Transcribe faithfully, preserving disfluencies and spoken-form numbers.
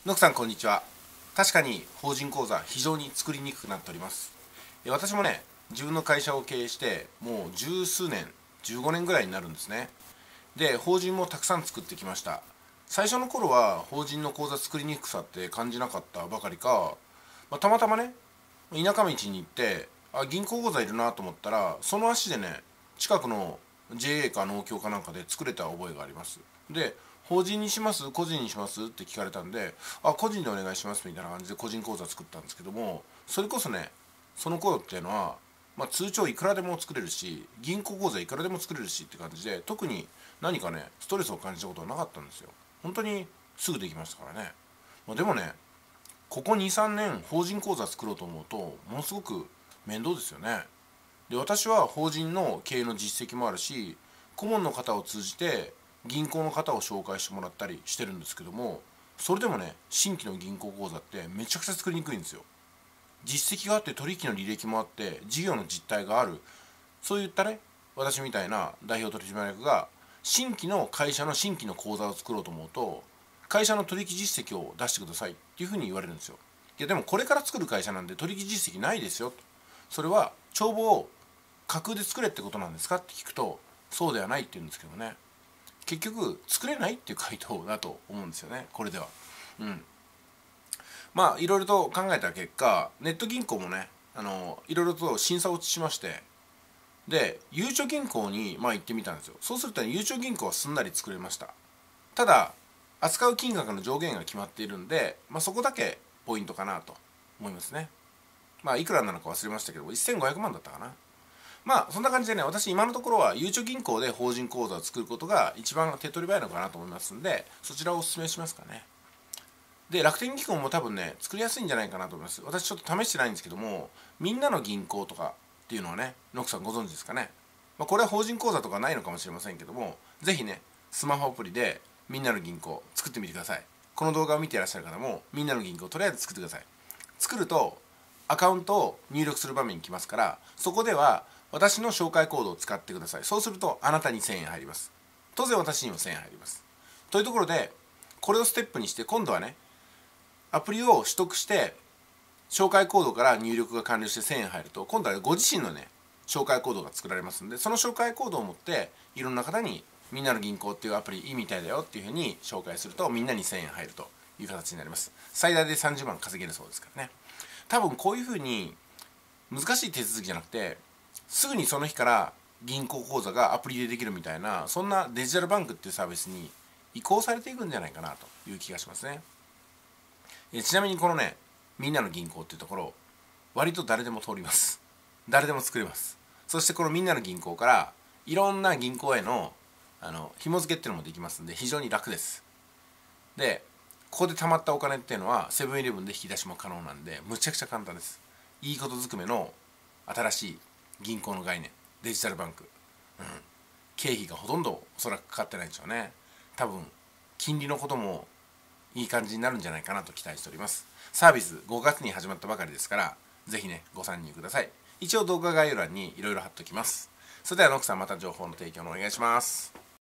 野木さんこんにちは。確かに法人口座非常に作りにくくなっております。え私もね、自分の会社を経営してもう十数年、じゅうごねんぐらいになるんですね。で、法人もたくさん作ってきました。最初の頃は法人の口座作りにくさって感じなかったばかりか、まあ、たまたまね、田舎道に行ってあ銀行口座いるなと思ったら、その足でね、近くの ジェーエー か農協かなんかで作れた覚えがあります。で、法人にします個人にしますって聞かれたんで、あ個人でお願いしますみたいな感じで個人口座作ったんですけども、それこそね、その頃っていうのは、まあ、通帳いくらでも作れるし銀行口座いくらでも作れるしって感じで、特に何かねストレスを感じたことはなかったんですよ。本当にすぐできましたからね。まあ、でもね、ここにさんねん法人口座作ろうと思うとものすごく面倒ですよね。で、私は法人の経営の実績もあるし、顧問の方を通じて銀行の方を紹介してもらったりしてるんですけども、それでもね、新規の銀行口座ってめちゃくちゃ作りにくいんですよ。実績があって取引の履歴もあって事業の実態がある、そういったね、私みたいな代表取締役が新規の会社の新規の口座を作ろうと思うと、会社の取引実績を出してくださいっていうふうに言われるんですよ。いやでもこれから作る会社なんで取引実績ないですよと。それは帳簿を架空で作れってことなんですかって聞くと、そうではないって言うんですけどね。結局作れないっていう回答だと思うんですよね、これでは。うんまあいろいろと考えた結果、ネット銀行もね、あのいろいろと審査落ちしまして、でゆうちょ銀行にまあ行ってみたんですよ。そうすると、ね、ゆうちょ銀行はすんなり作れました。ただ扱う金額の上限が決まっているんで、まあ、そこだけポイントかなと思いますね。まあいくらなのか忘れましたけどせんごひゃくまんだったかな。まあそんな感じでね、私今のところはゆうちょ銀行で法人口座を作ることが一番手っ取り早いのかなと思いますんで、そちらをお勧めしますかね。で、楽天銀行も多分ね作りやすいんじゃないかなと思います。私ちょっと試してないんですけども、みんなの銀行とかっていうのはね、ノクさんご存知ですかね。まあ、これは法人口座とかないのかもしれませんけども、ぜひねスマホアプリでみんなの銀行作ってみてください。この動画を見ていらっしゃる方もみんなの銀行をとりあえず作ってください。作るとアカウントを入力する場面に来ますから、そこでは私の紹介コードを使ってください。そうするとあなたにせんえん入ります。当然私にもせんえん入ります。というところで、これをステップにして、今度はねアプリを取得して紹介コードから入力が完了してせんえん入ると、今度はご自身のね紹介コードが作られますので、その紹介コードを持っていろんな方にみんなの銀行っていうアプリいいみたいだよっていうふうに紹介すると、みんなにせんえん入るという形になります。最大でさんじゅうまん稼げるそうですからね。多分こういうふうに難しい手続きじゃなくて、すぐにその日から銀行口座がアプリでできるみたいな、そんなデジタルバンクっていうサービスに移行されていくんじゃないかなという気がしますね。えちなみにこのね、みんなの銀行っていうところ、割と誰でも通ります。誰でも作れます。そしてこのみんなの銀行からいろんな銀行へのあの紐付けっていうのもできますんで、非常に楽です。で、ここで貯まったお金っていうのはセブンイレブンで引き出しも可能なんで、むちゃくちゃ簡単です。いいことずくめの新しい銀行の概念、デジタルバンク、うん、経費がほとんどおそらくかかってないでしょうね。多分金利のこともいい感じになるんじゃないかなと期待しております。サービスごがつに始まったばかりですから、ぜひねご参入ください。一応動画概要欄にいろいろ貼っときます。それではノクさん、また情報の提供のお願いします。